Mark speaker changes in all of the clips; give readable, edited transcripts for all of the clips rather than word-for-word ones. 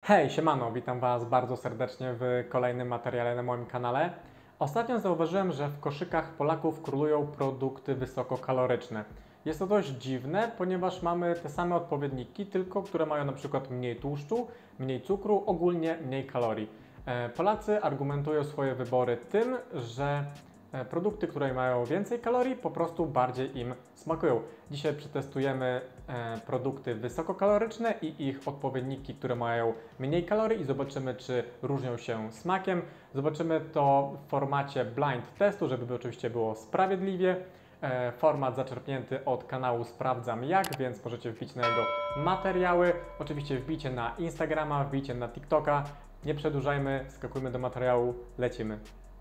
Speaker 1: Hej, siemano, witam Was bardzo serdecznie w kolejnym materiale na moim kanale. Ostatnio zauważyłem, że w koszykach Polaków królują produkty wysokokaloryczne. Jest to dość dziwne, ponieważ mamy te same odpowiedniki, tylko które mają na przykład mniej tłuszczu, mniej cukru, ogólnie mniej kalorii. Polacy argumentują swoje wybory tym, że produkty, które mają więcej kalorii, po prostu bardziej im smakują. Dzisiaj przetestujemy produkty wysokokaloryczne i ich odpowiedniki, które mają mniej kalorii i zobaczymy, czy różnią się smakiem. Zobaczymy to w formacie blind testu, żeby oczywiście było sprawiedliwie. Format zaczerpnięty od kanału Sprawdzam Jak, więc możecie wbić na jego materiały. Oczywiście wbijcie na Instagrama, wbijcie na TikToka. Nie przedłużajmy, skakujmy do materiału, lecimy.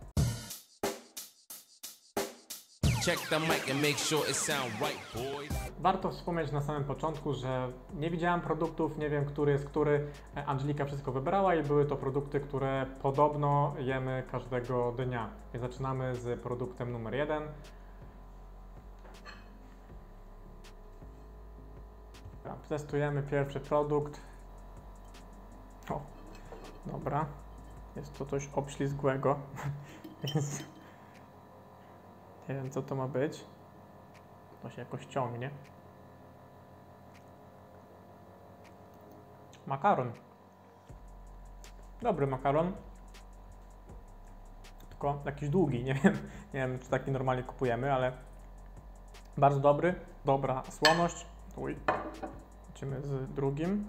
Speaker 1: Warto wspomnieć na samym początku, że nie widziałem produktów, nie wiem, który jest który. Angelika wszystko wybrała i były to produkty, które podobno jemy każdego dnia. Więc zaczynamy z produktem numer 1. Testujemy pierwszy produkt. O, dobra. Jest to coś obślizgłego, więc nie wiem, co to ma być. To się jakoś ciągnie. Makaron. Dobry makaron. Tylko jakiś długi, nie wiem, czy taki normalnie kupujemy, ale bardzo dobry. Dobra słoność. Lecimy z drugim.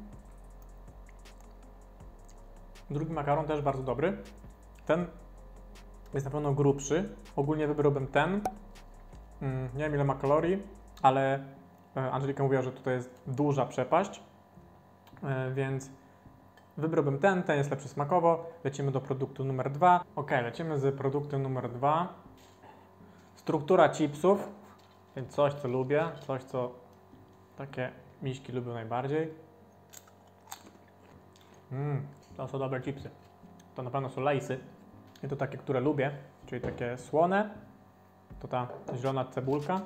Speaker 1: Drugi makaron też bardzo dobry. Ten jest na pewno grubszy. Ogólnie wybrałbym ten. Nie wiem, ile ma kalorii, ale Angelika mówiła, że tutaj jest duża przepaść, więc wybrałbym ten jest lepszy smakowo. Lecimy do produktu numer 2. Ok, lecimy z produktem numer 2. Struktura chipsów, więc coś, co lubię, coś, co takie miśki lubią najbardziej. To są dobre chipsy. To na pewno są Lay'sy. I to takie, które lubię, czyli takie słone. To ta zielona cebulka.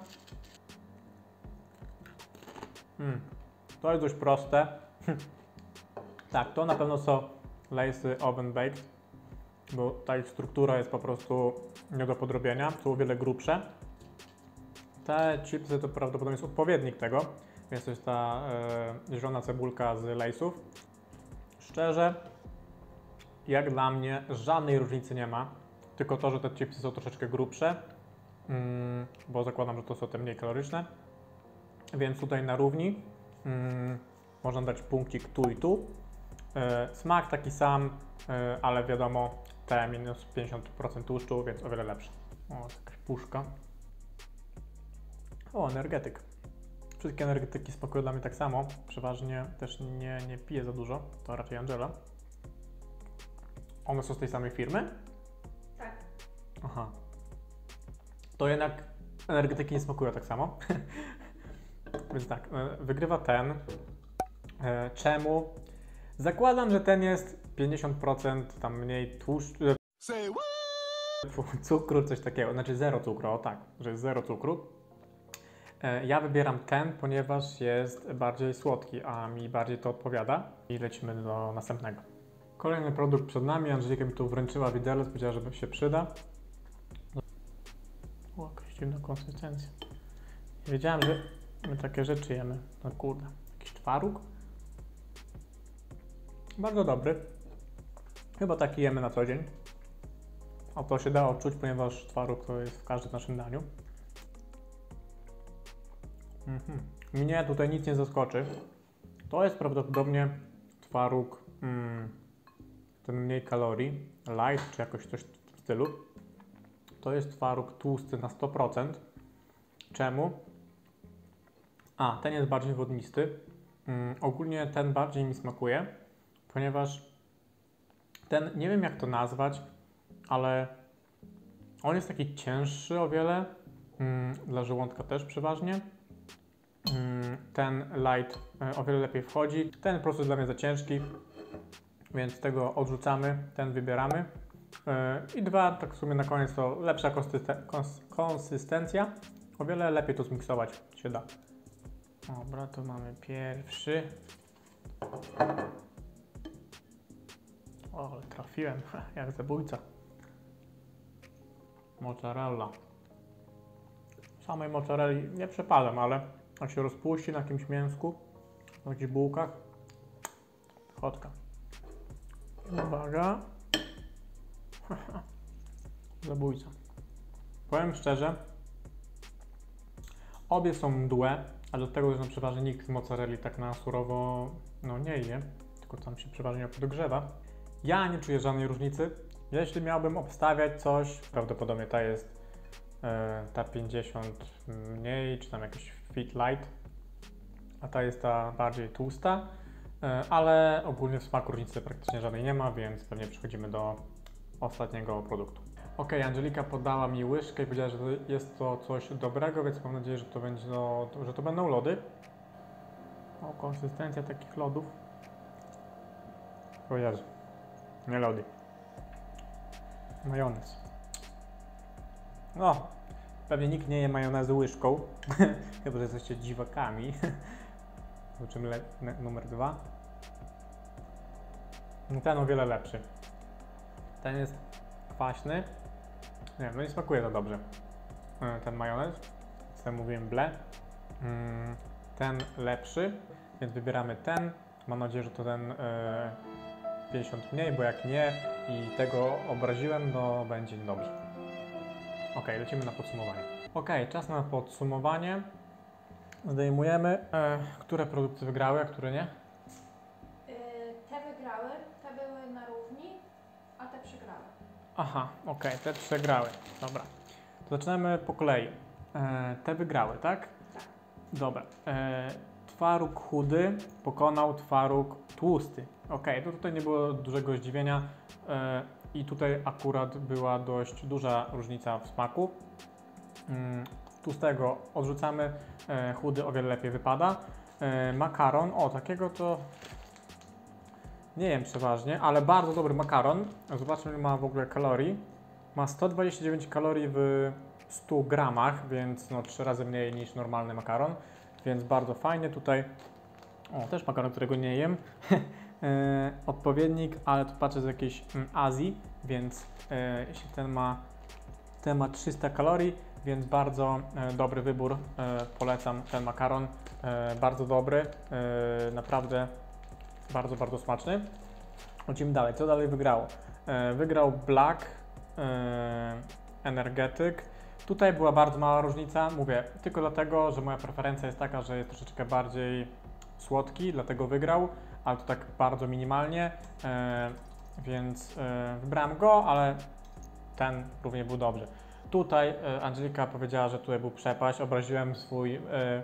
Speaker 1: To jest dość proste. Tak, to na pewno są Lay'sy Oven Baked, bo ta ich struktura jest po prostu nie do podrobienia. Są o wiele grubsze. Te chipsy to prawdopodobnie jest odpowiednik tego, więc to jest ta zielona cebulka z Lay'sów. Szczerze, jak dla mnie żadnej różnicy nie ma, tylko to, że te chipsy są troszeczkę grubsze, bo zakładam, że to są te mniej kaloryczne, więc tutaj na równi można dać punkcik tu i tu. Smak taki sam, ale wiadomo, te minus 50% tłuszczu, więc o wiele lepsze. O, jakaś puszka. O, energetyk. Wszystkie energetyki smakują dla mnie tak samo. Przeważnie też nie piję za dużo, to raczej Angela. One są z tej samej firmy?
Speaker 2: Tak.
Speaker 1: Aha. To jednak energetyki nie smakują tak samo. Więc tak, wygrywa ten. Czemu? Zakładam, że ten jest 50% tam mniej tłuszczu, cukru, coś takiego. Znaczy 0 cukru, o tak, że jest 0 cukru. Ja wybieram ten, ponieważ jest bardziej słodki, a mi bardziej to odpowiada. I lecimy do następnego. Kolejny produkt przed nami. Angelika mi tu wręczyła widelec, powiedziała, że się przyda. O, jakaś dziwna konsystencja. Nie wiedziałem, że my takie rzeczy jemy. No kurde, jakiś twaróg. Bardzo dobry. Chyba taki jemy na co dzień. A to się da odczuć, ponieważ twaróg to jest w każdym naszym daniu. Mnie tutaj nic nie zaskoczy. To jest prawdopodobnie twaróg ten mniej kalorii, light czy jakoś coś w tym stylu. To jest twaróg tłusty na 100%. Czemu? A, ten jest bardziej wodnisty. Ogólnie ten bardziej mi smakuje, ponieważ ten, nie wiem jak to nazwać, ale on jest taki cięższy o wiele, dla żołądka też przeważnie. Ten light o wiele lepiej wchodzi. Ten po prostu jest dla mnie za ciężki, więc tego odrzucamy, ten wybieramy. I dwa, tak w sumie na koniec, to lepsza konsystencja. O wiele lepiej to zmiksować się da. Dobra, to mamy pierwszy. O, ale trafiłem, jak zabójca. Mozzarella. Samej mozzarelli nie przepadam, ale jak się rozpuści na jakimś mięsku, na jakichś bułkach, chodka. Uwaga. Zabójca. Powiem szczerze, obie są mdłe, a do tego, że przeważnie nikt mozzarelli tak na surowo nie je, tylko tam się przeważnie podgrzewa. Ja nie czuję żadnej różnicy. Jeśli miałbym obstawiać coś, prawdopodobnie ta jest ta 50 mniej, czy tam jakiś fit light, a ta jest ta bardziej tłusta, ale ogólnie w smaku różnicy praktycznie żadnej nie ma, więc pewnie przechodzimy do ostatniego produktu. Ok, Angelika podała mi łyżkę i powiedziała, że jest to coś dobrego, więc mam nadzieję, że to będzie, że to będą lody. O, konsystencja takich lodów. O Jezu, nie lody. Majonez. No, pewnie nikt nie je majonezu łyżką, chyba że jesteście dziwakami. Zobaczymy numer 2. Ten o wiele lepszy. Ten jest kwaśny. Nie wiem, no nie smakuje to dobrze. Ten majonez. Co mówiłem, ble. Ten lepszy, więc wybieramy ten. Mam nadzieję, że to ten 50 mniej, bo jak nie i tego obraziłem, to będzie dobrze. Ok, lecimy na podsumowanie. Ok, czas na podsumowanie. Zdejmujemy, które produkty wygrały, a które nie?
Speaker 2: Te wygrały, te były na równi, a te przegrały.
Speaker 1: Aha, ok, te przegrały. Dobra. To zaczynamy po kolei. Te wygrały, tak?
Speaker 2: Tak.
Speaker 1: Dobra. Twaróg chudy pokonał twaróg tłusty. Ok, to tutaj nie było dużego zdziwienia i tutaj akurat była dość duża różnica w smaku. Tłustego odrzucamy, chudy o wiele lepiej wypada. Makaron, takiego to nie jem przeważnie, ale bardzo dobry makaron. Zobaczmy, ile ma w ogóle kalorii. Ma 129 kalorii w 100 gramach, więc 3 razy mniej niż normalny makaron, więc bardzo fajnie tutaj. Też makaron, którego nie jem. Odpowiednik, ale tu patrzę z jakiejś Azji, więc jeśli ten ma 300 kalorii, więc bardzo dobry wybór. Polecam ten makaron. Bardzo dobry, naprawdę bardzo, bardzo smaczny. Lecimy dalej. Co dalej wygrało? Wygrał Black Energetyk. Tutaj była bardzo mała różnica. Mówię, tylko dlatego, że moja preferencja jest taka, że jest troszeczkę bardziej słodki, dlatego wygrał, ale to tak bardzo minimalnie, więc wybrałem go, ale ten równie był dobrze. Tutaj Angelika powiedziała, że tutaj był przepaść. Obraziłem swój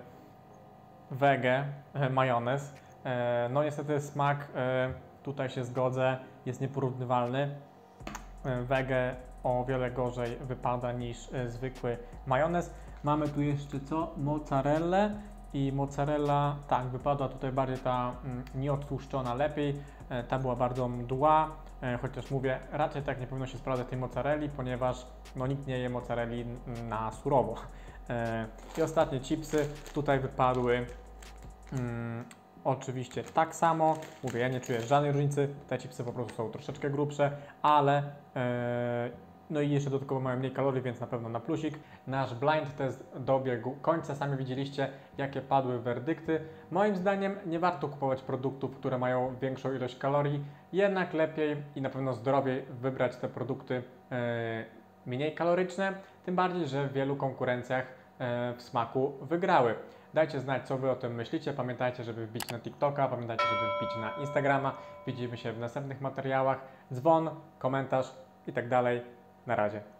Speaker 1: wege majonez. No niestety smak, tutaj się zgodzę, jest nieporównywalny. Wege o wiele gorzej wypada niż zwykły majonez. Mamy tu jeszcze co? Mozzarellę i mozzarella, tak, wypadła tutaj bardziej ta nieodtłuszczona lepiej. Ta była bardzo mdła, chociaż mówię, raczej tak nie powinno się sprawdzać tej mozzarelli, ponieważ nikt nie je mozzarelli na surowo. I ostatnie chipsy tutaj wypadły oczywiście tak samo. Mówię, ja nie czuję żadnej różnicy, te chipsy po prostu są troszeczkę grubsze, ale no i jeszcze dodatkowo mają mniej kalorii, więc na pewno na plusik. Nasz blind test dobiegł końca, sami widzieliście, jakie padły werdykty. Moim zdaniem nie warto kupować produktów, które mają większą ilość kalorii, jednak lepiej i na pewno zdrowiej wybrać te produkty mniej kaloryczne, tym bardziej, że w wielu konkurencjach w smaku wygrały. Dajcie znać, co Wy o tym myślicie. Pamiętajcie, żeby wbić na TikToka, pamiętajcie, żeby wbić na Instagrama. Widzimy się w następnych materiałach. Dzwon, komentarz i tak dalej. Na razie.